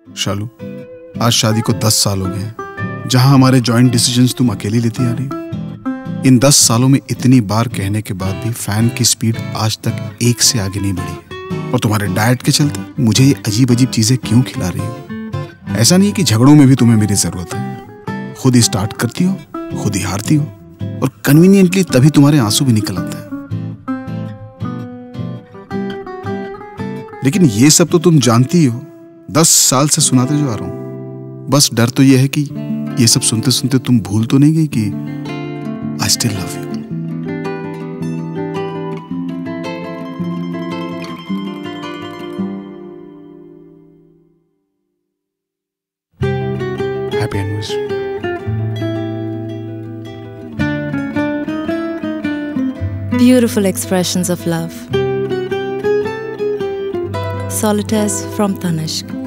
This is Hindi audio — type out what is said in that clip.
शालू, आज शादी को 10 साल हो गए हैं। जहां हमारे जॉइंट डिसीजंस तुम अकेली लेती आ रही हो। इन 10 सालों में इतनी बार कहने के बाद भी फैन की स्पीड आज तक 1 से आगे नहीं बढ़ी। और तुम्हारे डाइट के चलते मुझे ये अजीब अजीब चीजें क्यों खिला रही हो? ऐसा नहीं है कि झगड़ों में भी तुम्हें मेरी जरूरत है। खुद ही स्टार्ट करती हो, खुद ही हारती हो, और कन्वीनियंटली तभी तुम्हारे आंसू भी निकल आते हैं। लेकिन ये सब तो तुम जानती हो, 10 साल से सुनाते जो आ रहा हूं। बस डर तो ये है कि ये सब सुनते सुनते तुम भूल तो नहीं गई कि I still love you. Happy anniversary. Beautiful expressions of love. Solitaires from Tanishq.